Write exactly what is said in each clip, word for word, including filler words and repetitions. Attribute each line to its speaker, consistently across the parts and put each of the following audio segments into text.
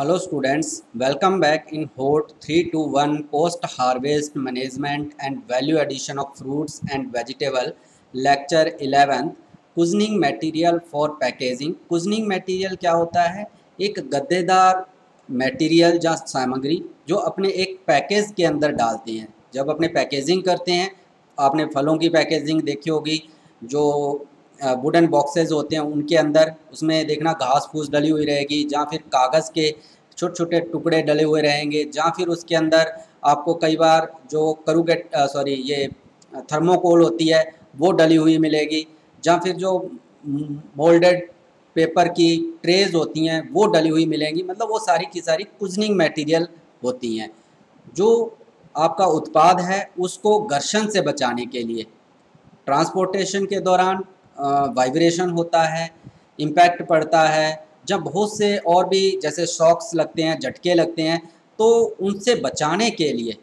Speaker 1: Hello students, welcome back in H O T three two one Post Harvest Management and Value Addition of Fruits and Vegetable Lecture eleventh cushioning material for packaging. Cushioning material क्या होता है? एक गद्देदार material या सामग्री जो अपने एक package के अंदर डालते हैं। जब अपने पैकेजिंग करते हैं, आपने फलों की पैकेजिंग देखी होगी, जो वुडन बॉक्सेस होते हैं उनके अंदर उसमें देखना घास फूस डली हुई रहेगी, या फिर कागज़ के छोटे छोटे टुकड़े डले हुए रहेंगे, या फिर उसके अंदर आपको कई बार जो करूगेट सॉरी ये थर्मोकोल होती है वो डली हुई मिलेगी, या फिर जो मोल्डेड पेपर की ट्रेज होती हैं वो डली हुई मिलेंगी। मतलब वो सारी की सारी कुजनिंग मटेरियल होती हैं। जो आपका उत्पाद है उसको घर्षण से बचाने के लिए ट्रांसपोर्टेशन के दौरान वाइब्रेशन होता है, इम्पैक्ट पड़ता है, जब बहुत से और भी जैसे शॉक्स लगते हैं, झटके लगते हैं, तो उनसे बचाने के लिए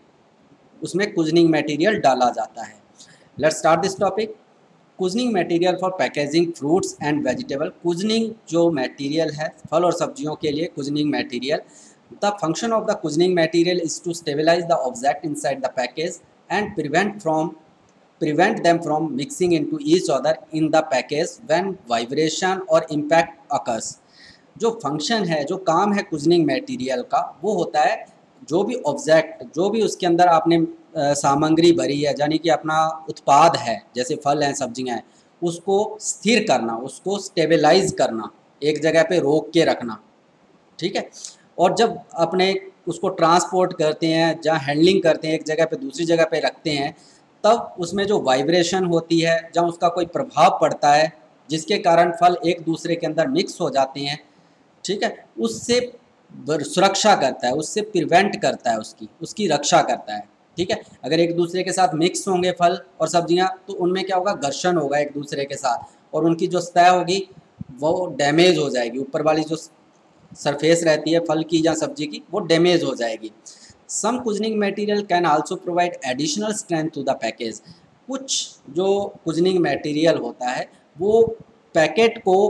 Speaker 1: उसमें कुजनिंग मटेरियल डाला जाता है। Let's start this topic. Cushioning material for packaging fruits and vegetable. Cushioning जो मटेरियल है फल और सब्जियों के लिए cushioning material. The function of the cushioning material is to stabilise the object inside the package and prevent from prevent them from mixing into each other in the package when vibration or impact occurs। जो function है, जो काम है cushioning material का, वो होता है जो भी ऑब्जेक्ट, जो भी उसके अंदर आपने सामग्री भरी है, यानी कि अपना उत्पाद है, जैसे फल हैं, सब्जियां हैं, उसको स्थिर करना, उसको स्टेबलाइज करना, एक जगह पे रोक के रखना। ठीक है। और जब अपने उसको ट्रांसपोर्ट करते हैं, जहाँ हैंडलिंग करते हैं, एक जगह पे दूसरी जगह पे रखते हैं, तब उसमें जो वाइब्रेशन होती है, जब उसका कोई प्रभाव पड़ता है जिसके कारण फल एक दूसरे के अंदर मिक्स हो जाते हैं, ठीक है, उससे सुरक्षा करता है, उससे प्रिवेंट करता है, उसकी उसकी रक्षा करता है। ठीक है। अगर एक दूसरे के साथ मिक्स होंगे फल और सब्जियां, तो उनमें क्या होगा, घर्षण होगा एक दूसरे के साथ, और उनकी जो सतह होगी वो डैमेज हो जाएगी। ऊपर वाली जो सरफेस रहती है फल की या सब्जी की, वो डैमेज हो जाएगी। Some cushioning material can also provide additional strength to the package. कुछ जो कुजनिंग मटेरियल होता है वो पैकेट को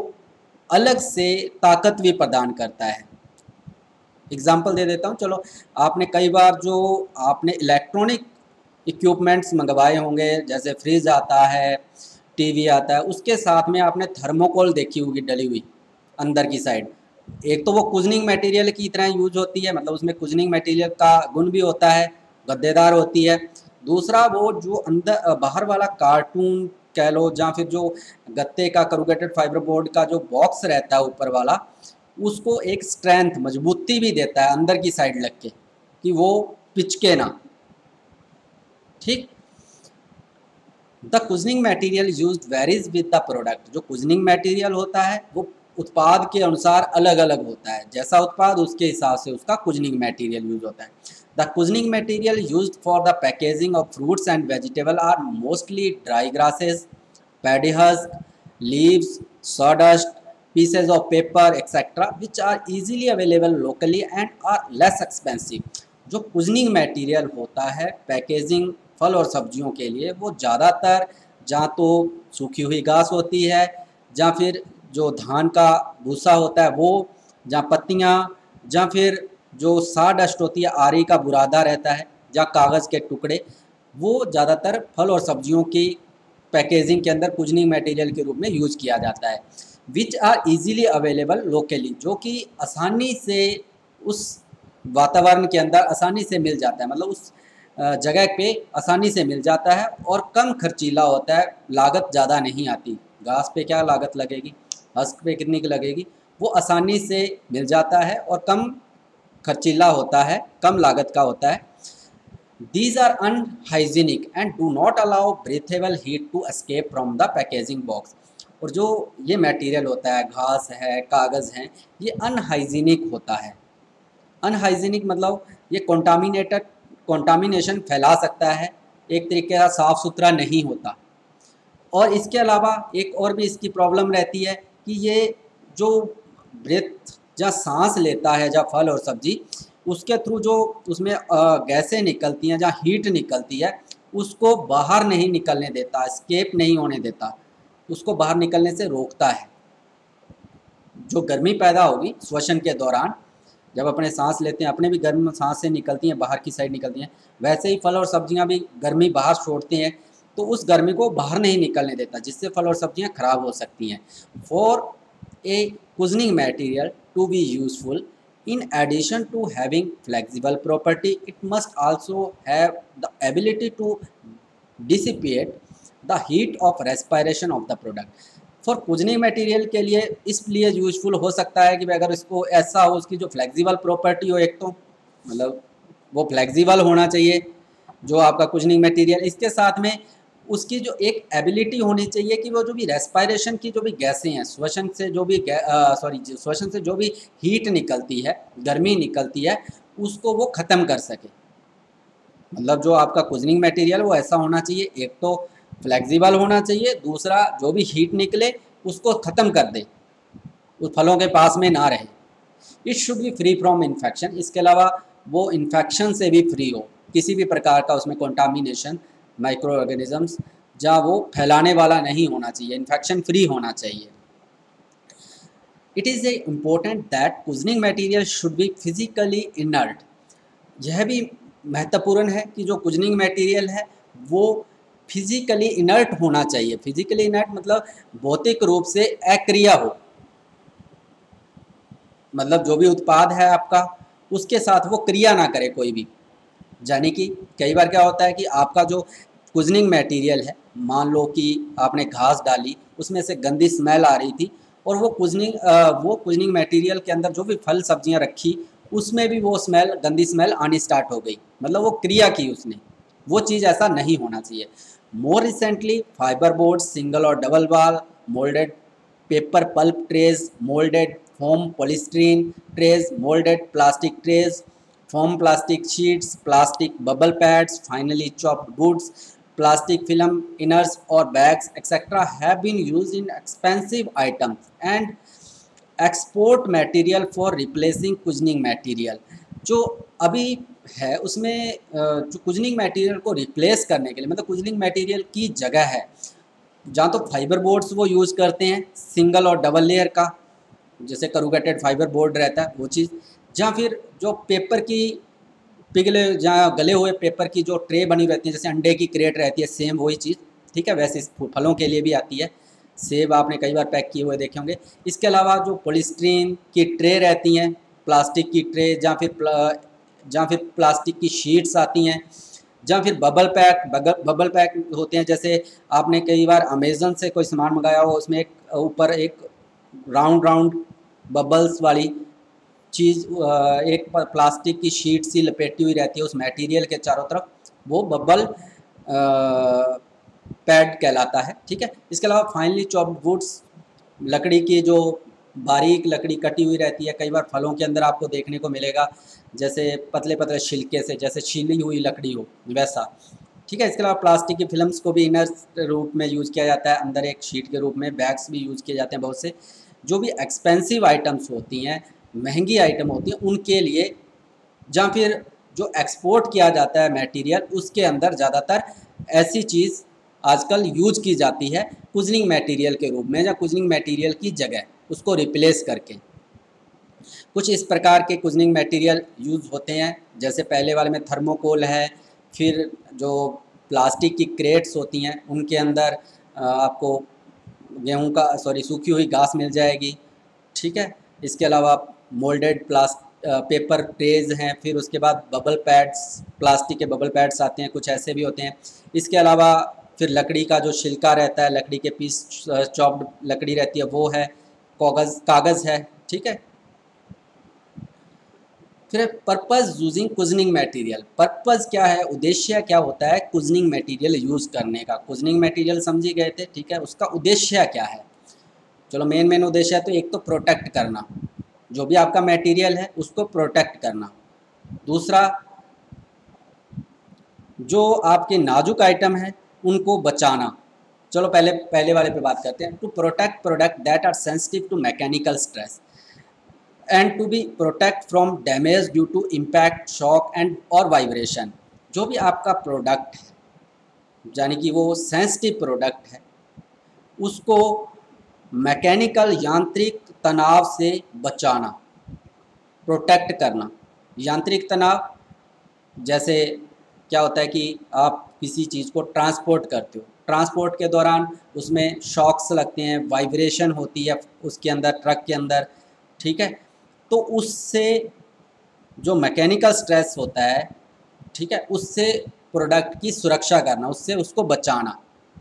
Speaker 1: अलग से ताकत भी प्रदान करता है। एग्जाम्पल दे देता हूँ। चलो, आपने कई बार जो आपने इलेक्ट्रॉनिक इक्विपमेंट्स मंगवाए होंगे, जैसे फ्रिज आता है, टीवी आता है, उसके साथ में आपने थर्मोकोल देखी होगी डली हुई अंदर की साइड। एक तो वो कुजनिंग मटेरियल की तरह यूज होती है, मतलब उसमें कुजनिंग मटेरियल का गुण भी होता है, गद्देदार होती है। दूसरा, वो जो अंदर बाहर वाला कार्टून कह लो, या फिर जो गत्ते का करूगेटेड फाइबर बोर्ड का जो बॉक्स रहता है ऊपर वाला, उसको एक स्ट्रेंथ, मजबूती भी देता है अंदर की साइड लग के, कि वो पिचके ना। ठीक। The cushioning material used varies with the product. जो कुजनिंग मटेरियल होता है वो उत्पाद के अनुसार अलग अलग होता है, जैसा उत्पाद उसके हिसाब से उसका कुजनिंग मटेरियल यूज होता है। The cushioning material used for the packaging of fruits and vegetable are mostly dry grasses, paddy husk, leaves, sawdust, pieces of paper, et cetera, which are easily available locally and are less expensive। जो cushioning material होता है packaging फल और सब्जियों के लिए, वो ज़्यादातर जहाँ तो सूखी हुई घास होती है, या फिर जो धान का भूसा होता है वो, जहाँ पत्तियाँ, या फिर जो साडस्ट होती है, आरी का बुरादा रहता है, या कागज़ के टुकड़े, वो ज़्यादातर फल और सब्जियों की पैकेजिंग के अंदर कुजनिंग मटेरियल के रूप में यूज किया जाता है। Which are easily available locally, जो कि आसानी से उस वातावरण के अंदर आसानी से मिल जाता है, मतलब उस जगह पे आसानी से मिल जाता है, और कम खर्चीला होता है, लागत ज़्यादा नहीं आती। घास पे क्या लागत लगेगी, हस्क पे कितनी की लगेगी, वो आसानी से मिल जाता है और कम खर्चीला होता है, कम लागत का होता है। These are unhygienic and do not allow breathable heat to escape from the packaging box। और जो ये मटेरियल होता है, घास है, कागज़ हैं, ये अनहाइजीनिक होता है। अनहाइजीनिक मतलब ये कॉन्टामिनेटेड कॉन्टामिनेशन फैला सकता है, एक तरीके का साफ़ सुथरा नहीं होता। और इसके अलावा एक और भी इसकी प्रॉब्लम रहती है कि ये जो ब्रेथ या सांस लेता है जहाँ फल और सब्जी, उसके थ्रू जो उसमें गैसें निकलती हैं, जहाँ हीट निकलती है, उसको बाहर नहीं निकलने देता, एस्केप नहीं होने देता, उसको बाहर निकलने से रोकता है। जो गर्मी पैदा होगी श्वसन के दौरान, जब अपने सांस लेते हैं, अपने भी गर्म सांसें निकलती हैं, बाहर की साइड निकलती हैं, वैसे ही फल और सब्जियां भी गर्मी बाहर छोड़ते हैं, तो उस गर्मी को बाहर नहीं निकलने देता, जिससे फल और सब्जियां खराब हो सकती हैं। For a cushioning material to be useful, in addition to having flexible property, it must also have the ability to dissipate the heat of respiration of the product. फॉर कुजनिंग मटेरियल के लिए इसलिए यूजफुल हो सकता है कि अगर इसको ऐसा हो, उसकी जो फ्लेक्सिबल प्रॉपर्टी हो, एक तो मतलब वो फ्लेक्सिबल होना चाहिए जो आपका कुजनिंग मटेरियल, इसके साथ में उसकी जो एक एबिलिटी होनी चाहिए कि वो जो भी रेस्पायरेशन की जो भी गैसें हैं, श्वसन से जो भी सॉरी श्वसन से जो भी हीट निकलती है, गर्मी निकलती है, उसको वो ख़त्म कर सके। मतलब जो आपका कुजनिंग मटेरियल वो ऐसा होना चाहिए, एक तो फ्लेक्सिबल होना चाहिए, दूसरा जो भी हीट निकले उसको ख़त्म कर दे, उस फलों के पास में ना रहे। It should be free from infection, इसके अलावा वो इन्फेक्शन से भी फ्री हो, किसी भी प्रकार का उसमें कंटामिनेशन, माइक्रो ऑर्गेनिजम्स, जहाँ वो फैलाने वाला नहीं होना चाहिए, इन्फेक्शन फ्री होना चाहिए। It is a important that cushioning material should be physically inert, यह भी महत्वपूर्ण है कि जो कुजनिंग मटेरियल है वो फिजिकली इनर्ट होना चाहिए। फिजिकली इनर्ट मतलब भौतिक रूप से अक्रिय हो, मतलब जो भी उत्पाद है आपका उसके साथ वो क्रिया ना करे कोई भी। यानी कि कई बार क्या होता है कि आपका जो कुजनिंग मटेरियल है, मान लो कि आपने घास डाली, उसमें से गंदी स्मेल आ रही थी, और वो कुजनिंग वो कुजनिंग मटेरियल के अंदर जो भी फल सब्जियां रखी उसमें भी वो स्मेल, गंदी स्मेल आनी स्टार्ट हो गई, मतलब वो क्रिया की उसने, वो चीज़ ऐसा नहीं होना चाहिए। More recently fibre board, single और double wall, moulded paper pulp trays, moulded foam polystyrene trays, moulded plastic trays, foam plastic sheets, plastic bubble pads, finely chopped goods, plastic film inners or bags, et cetera have been used in expensive items and export material for replacing cushioning material। जो अभी है उसमें जो cushioning material को replace करने के लिए, मतलब कुशनिंग मटेरियल की जगह है, जहाँ तो फाइबर बोर्ड्स वो यूज़ करते हैं सिंगल और डबल लेयर का, जैसे करूगेटेड फाइबर बोर्ड रहता है वो चीज़, जहाँ फिर जो पेपर की पिघले, जहाँ गले हुए पेपर की जो ट्रे बनी रहती है, जैसे अंडे की क्रेट रहती है, सेम वही चीज़, ठीक है, वैसे फलों के लिए भी आती है। सेब आपने कई बार पैक किए हुए देखे होंगे। इसके अलावा जो पॉलीस्टीरीन की ट्रे रहती हैं, प्लास्टिक की ट्रे, जहाँ फिर जहाँ फिर प्लास्टिक की शीट्स आती हैं, जहाँ फिर बबल पैक बबल पैक होते हैं, जैसे आपने कई बार अमेज़न से कोई सामान मंगाया हो, उसमें एक ऊपर एक राउंड राउंड बबल्स वाली चीज़, एक प्लास्टिक की शीट सी लपेटी हुई रहती है उस मटेरियल के चारों तरफ, वो बबल पैड कहलाता है, ठीक है। इसके अलावा फाइनली चॉप्ड वुड्स, लकड़ी की जो बारीक लकड़ी कटी हुई रहती है, कई बार फलों के अंदर आपको देखने को मिलेगा, जैसे पतले पतले छिलके से, जैसे छीली हुई लकड़ी हो वैसा, ठीक है। इसके अलावा प्लास्टिक की फिल्म्स को भी इनर रूप में यूज़ किया जाता है, अंदर एक शीट के रूप में। बैग्स भी यूज़ किए जाते हैं बहुत से। जो भी एक्सपेंसिव आइटम्स होती हैं, महंगी आइटम होती हैं, उनके लिए, जहाँ फिर जो एक्सपोर्ट किया जाता है मटेरियल, उसके अंदर ज़्यादातर ऐसी चीज़ आजकल यूज की जाती है कुशनिंग मटेरियल के रूप में, या कुशनिंग मटेरियल की जगह उसको रिप्लेस करके। कुछ इस प्रकार के कुशनिंग मटेरियल यूज़ होते हैं, जैसे पहले वाले में थर्मोकोल है, फिर जो प्लास्टिक की क्रेट्स होती हैं उनके अंदर आपको गेहूं का सॉरी सूखी हुई घास मिल जाएगी, ठीक है। इसके अलावा मोल्डेड प्लास्ट पेपर ट्रेज हैं, फिर उसके बाद बबल पैड्स, प्लास्टिक के बबल पैड्स आते हैं, कुछ ऐसे भी होते हैं। इसके अलावा फिर लकड़ी का जो छिलका रहता है, लकड़ी के पीस, चॉप्ड लकड़ी रहती है, वो है, कागज़ कागज़ है, ठीक है। फिर purpose using cushioning material, purpose क्या है, उद्देश्य क्या होता है कुशनिंग मटेरियल यूज़ करने का। कुशनिंग मटेरियल समझी गए थे, ठीक है, उसका उद्देश्य क्या है। चलो मेन मेन उद्देश्य है तो एक तो प्रोटेक्ट करना, जो भी आपका मटेरियल है उसको प्रोटेक्ट करना। दूसरा, जो आपके नाजुक आइटम है उनको बचाना। चलो पहले पहले वाले पे बात करते हैं। To protect product that are sensitive to mechanical stress and to be protect from damage due to impact, shock and और वाइब्रेशन। जो भी आपका प्रोडक्ट है, यानी कि वो सेंसिटिव प्रोडक्ट है, उसको मैकेनिकल यांत्रिक तनाव से बचाना, प्रोटेक्ट करना। यांत्रिक तनाव जैसे क्या होता है कि आप किसी चीज़ को ट्रांसपोर्ट करते हो, ट्रांसपोर्ट के दौरान उसमें शॉक्स लगते हैं, वाइब्रेशन होती है उसके अंदर, ट्रक के अंदर, ठीक है। तो उससे जो मैकेनिकल स्ट्रेस होता है, ठीक है, उससे प्रोडक्ट की सुरक्षा करना, उससे उसको बचाना,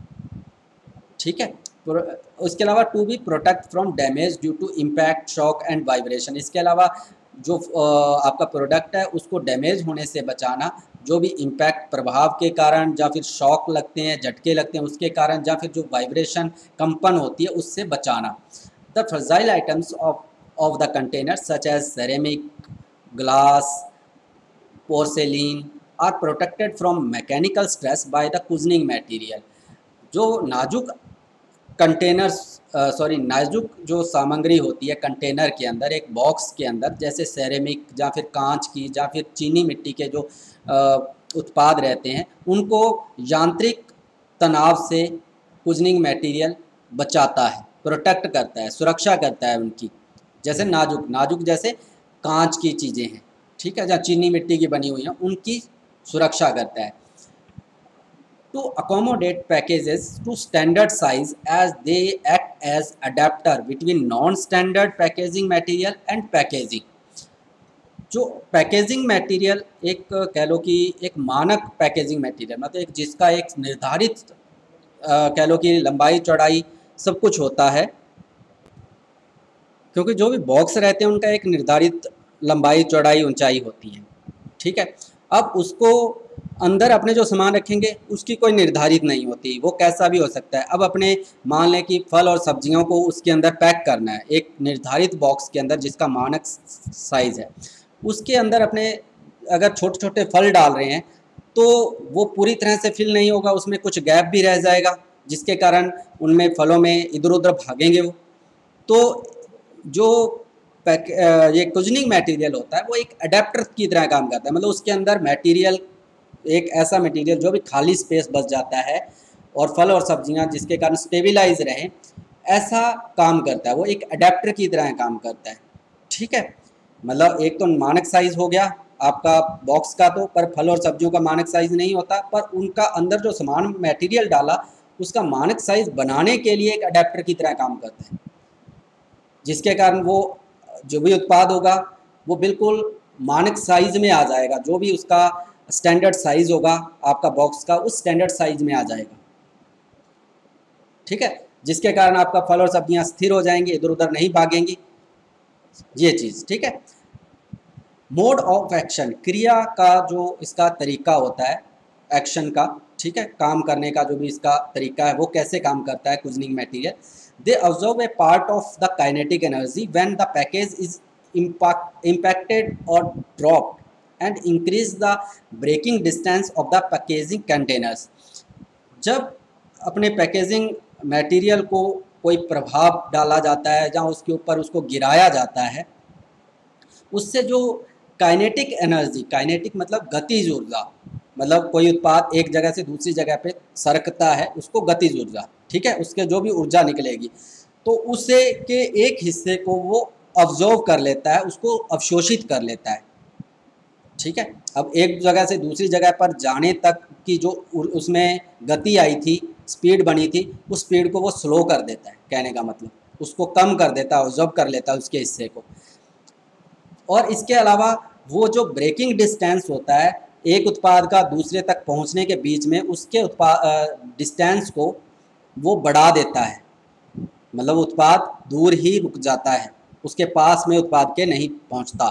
Speaker 1: ठीक है। उसके अलावा to be protect from damage due to impact, shock and vibration. इसके अलावा जो आपका प्रोडक्ट है उसको डैमेज होने से बचाना, जो भी इम्पैक्ट प्रभाव के कारण या फिर शॉक लगते हैं, झटके लगते हैं उसके कारण, या फिर जो वाइब्रेशन कंपन होती है उससे बचाना। The fragile items of of the container such as ceramic, glass, porcelain are protected from mechanical stress by the cushioning material. जो नाजुक कंटेनर्स सॉरी नाजुक जो सामग्री होती है कंटेनर के अंदर, एक बॉक्स के अंदर, जैसे सेरेमिक या फिर कांच की या फिर चीनी मिट्टी के जो उत्पाद रहते हैं, उनको यांत्रिक तनाव से कुजनिंग मटेरियल बचाता है, प्रोटेक्ट करता है, सुरक्षा करता है उनकी। जैसे नाजुक नाजुक जैसे कांच की चीज़ें हैं, ठीक है, जहाँ चीनी मिट्टी की बनी हुई हैं, उनकी सुरक्षा करता है। To accommodate packages to standard size as they act as adapter between non-standard packaging material and packaging। जो पैकेजिंग मटेरियल एक कह लो कि एक मानक पैकेजिंग मटेरियल, मतलब एक जिसका एक निर्धारित कह लो कि लंबाई चौड़ाई सब कुछ होता है, क्योंकि जो भी बॉक्स रहते हैं उनका एक निर्धारित लंबाई चौड़ाई ऊंचाई होती है, ठीक है। अब उसको अंदर अपने जो सामान रखेंगे उसकी कोई निर्धारित नहीं होती, वो कैसा भी हो सकता है। अब अपने मान लें कि फल और सब्जियों को उसके अंदर पैक करना है एक निर्धारित बॉक्स के अंदर जिसका मानक साइज़ है, उसके अंदर अपने अगर छोटे छोटे फल डाल रहे हैं तो वो पूरी तरह से फिल नहीं होगा, उसमें कुछ गैप भी रह जाएगा जिसके कारण उनमें फलों में इधर उधर भागेंगे वो। तो जो पैक ये कुजनिंग मटेरियल होता है वो एक अडेप्टर की तरह काम करता है, मतलब उसके अंदर मटेरियल एक ऐसा मटेरियल जो भी खाली स्पेस बच जाता है और फल और सब्जियां जिसके कारण स्टेबलाइज रहें, ऐसा काम करता है, वो एक अडेप्टर की तरह काम करता है, ठीक है। मतलब एक तो मानक साइज हो गया आपका बॉक्स का, तो पर फल और सब्जियों का मानक साइज नहीं होता, पर उनका अंदर जो सामान मटेरियल डाला उसका मानक साइज बनाने के लिए एक अडेप्टर की तरह काम करता है, जिसके कारण वो जो भी उत्पाद होगा वो बिल्कुल मानक साइज में आ जाएगा, जो भी उसका स्टैंडर्ड साइज होगा आपका बॉक्स का उस स्टैंडर्ड साइज में आ जाएगा, ठीक है, जिसके कारण आपका फल और सब्जियां स्थिर हो जाएंगी, इधर उधर नहीं भागेंगी, ये चीज़, ठीक है। मोड ऑफ एक्शन, क्रिया का जो इसका तरीका होता है एक्शन का, ठीक है, काम करने का जो भी इसका तरीका है वो कैसे काम करता है cushioning material. They observe a part of the kinetic energy when the package is impacted or dropped and increase the breaking distance of the packaging containers। जब अपने पैकेजिंग मटेरियल को कोई प्रभाव डाला जाता है, जहाँ उसके ऊपर उसको गिराया जाता है, उससे जो काइनेटिक एनर्जी, काइनेटिक मतलब गतिज ऊर्जा, मतलब कोई उत्पाद एक जगह से दूसरी जगह पे सरकता है उसको गतिज ऊर्जा, ठीक है, उसके जो भी ऊर्जा निकलेगी तो उसे के एक हिस्से को वो ऑब्जर्व कर लेता है, उसको अवशोषित कर लेता है, ठीक है। अब एक जगह से दूसरी जगह पर जाने तक की जो उसमें गति आई थी, स्पीड बनी थी, उस स्पीड को वो स्लो कर देता है, कहने का मतलब उसको कम कर देता है, ऑब्जर्व कर लेता है उसके हिस्से को। और इसके अलावा वो जो ब्रेकिंग डिस्टेंस होता है एक उत्पाद का दूसरे तक पहुंचने के बीच में, उसके उत्पाद डिस्टेंस को वो बढ़ा देता है, मतलब उत्पाद दूर ही रुक जाता है, उसके पास में उत्पाद के नहीं पहुंचता।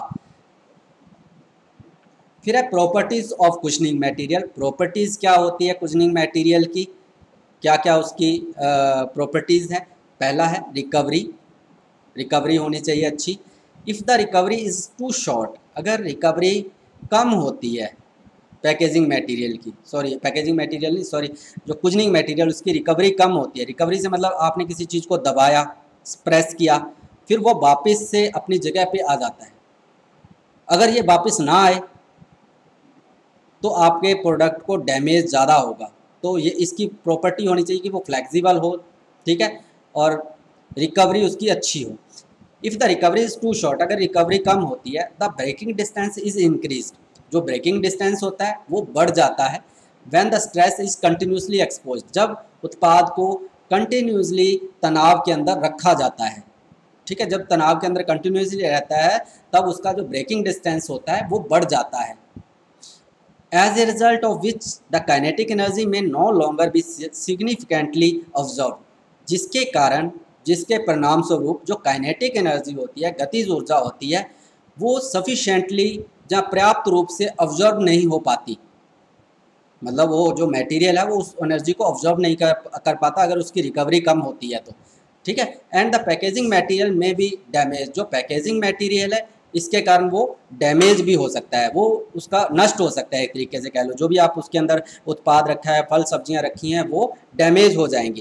Speaker 1: फिर है properties of cushioning material. Properties क्या होती है कुशनिंग मटेरियल की, क्या क्या उसकी प्रॉपर्टीज़ हैं। पहला है रिकवरी, रिकवरी होनी चाहिए अच्छी। If the recovery is too short, अगर रिकवरी कम होती है पैकेजिंग मटेरियल की, सॉरी पैकेजिंग मटेरियल नहीं सॉरी जो कुशनिंग मटेरियल उसकी रिकवरी कम होती है। रिकवरी से मतलब आपने किसी चीज़ को दबाया, प्रेस किया, फिर वो वापस से अपनी जगह पे आ जाता है। अगर ये वापस ना आए तो आपके प्रोडक्ट को डैमेज ज़्यादा होगा। तो ये इसकी प्रॉपर्टी होनी चाहिए कि वो फ्लेक्सिबल हो, ठीक है, और रिकवरी उसकी अच्छी हो। If the recovery is too short, अगर रिकवरी कम होती है, the breaking distance is increase, जो ब्रेकिंग डिस्टेंस होता है वो बढ़ जाता है। When the stress is continuously expose, जब उत्पाद को कंटिन्यूसली तनाव के अंदर रखा जाता है, ठीक है, जब तनाव के अंदर कंटिन्यूसली रहता है तब उसका जो ब्रेकिंग डिस्टेंस होता है वो बढ़ जाता है। As a result of which the kinetic energy may no longer be significantly observe, जिसके कारण, जिसके परिणाम स्वरूप जो काइनेटिक एनर्जी होती है, गतिज ऊर्जा होती है, वो सफिशेंटली या पर्याप्त रूप से ऑब्जर्व नहीं हो पाती। मतलब वो जो मटेरियल है वो उस एनर्जी को ऑब्जर्व नहीं कर कर पाता अगर उसकी रिकवरी कम होती है तो, ठीक है। एंड द पैकेजिंग मटेरियल में भी डैमेज, जो पैकेजिंग मटेरियल है इसके कारण वो डैमेज भी हो सकता है, वो उसका नष्ट हो सकता है, एक तरीके से कह लो, जो भी आप उसके अंदर उत्पाद रखा है, फल सब्जियां रखी हैं, वो डैमेज हो जाएंगी।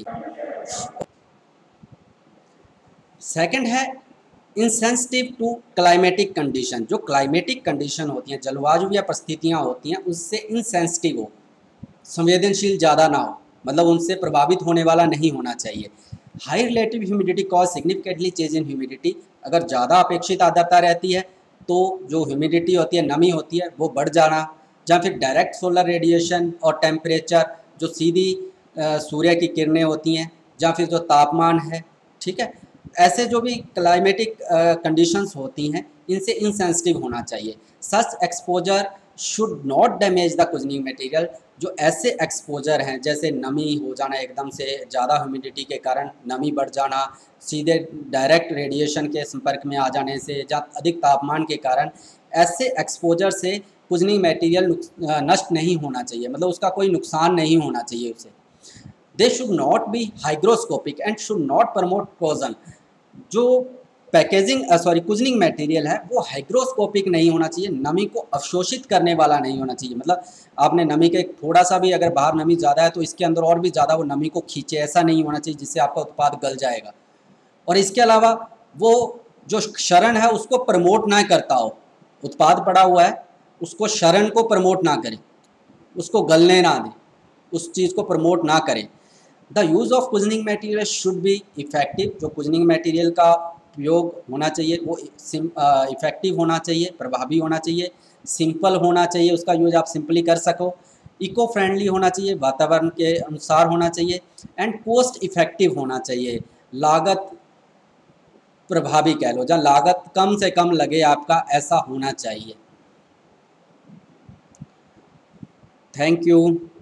Speaker 1: सेकंड है इनसेंसिटिव टू क्लाइमेटिक कंडीशन, जो क्लाइमेटिक कंडीशन होती हैं, जलवायु या परिस्थितियाँ होती हैं, उससे इनसेंसिटिव हो, संवेदनशील ज़्यादा ना हो, मतलब उनसे प्रभावित होने वाला नहीं होना चाहिए। High relative humidity cause significantly change in humidity, अगर ज़्यादा अपेक्षित आर्द्रता रहती है तो जो ह्यूमिडिटी होती है, नमी होती है, वो बढ़ जाना, या फिर डायरेक्ट सोलर रेडिएशन और टेम्परेचर, जो सीधी सूर्य की किरणें होती हैं, या फिर जो तापमान है, ठीक है, ऐसे जो भी क्लाइमेटिक कंडीशंस होती हैं इनसे इनसेंसिटिव होना चाहिए। Such exposure should not damage the cushioning material, जो ऐसे एक्सपोजर हैं जैसे नमी हो जाना, एकदम से ज़्यादा ह्यूमिडिटी के कारण नमी बढ़ जाना, सीधे डायरेक्ट रेडिएशन के संपर्क में आ जाने से, या अधिक तापमान के कारण, ऐसे एक्सपोजर से कुजनिंग मटेरियल नष्ट नहीं होना चाहिए, मतलब उसका कोई नुकसान नहीं होना चाहिए उसे। They should not be hygroscopic and should not promote corrosion, जो पैकेजिंग सॉरी कुजनिंग मटेरियल है वो हाइग्रोस्कोपिक नहीं होना चाहिए, नमी को अवशोषित करने वाला नहीं होना चाहिए, मतलब आपने नमी के थोड़ा सा भी अगर बाहर नमी ज़्यादा है तो इसके अंदर और भी ज़्यादा वो नमी को खींचे, ऐसा नहीं होना चाहिए जिससे आपका उत्पाद गल जाएगा। और इसके अलावा वो जो क्षरण है उसको प्रमोट ना करता हो, उत्पाद पड़ा हुआ है उसको क्षरण को प्रमोट ना करे, उसको गलने ना दे, उस चीज़ को प्रमोट ना करे। The use of cushioning material should be effective, जो कुजनिंग मटेरियल का उपयोग होना चाहिए वो इफेक्टिव होना चाहिए, प्रभावी होना चाहिए, सिंपल होना चाहिए, उसका यूज आप सिंपली कर सको, इको फ्रेंडली होना चाहिए, वातावरण के अनुसार होना चाहिए, एंड कोस्ट इफेक्टिव होना चाहिए, लागत प्रभावी कह लो, जहाँ लागत कम से कम लगे आपका, ऐसा होना चाहिए। Thank you.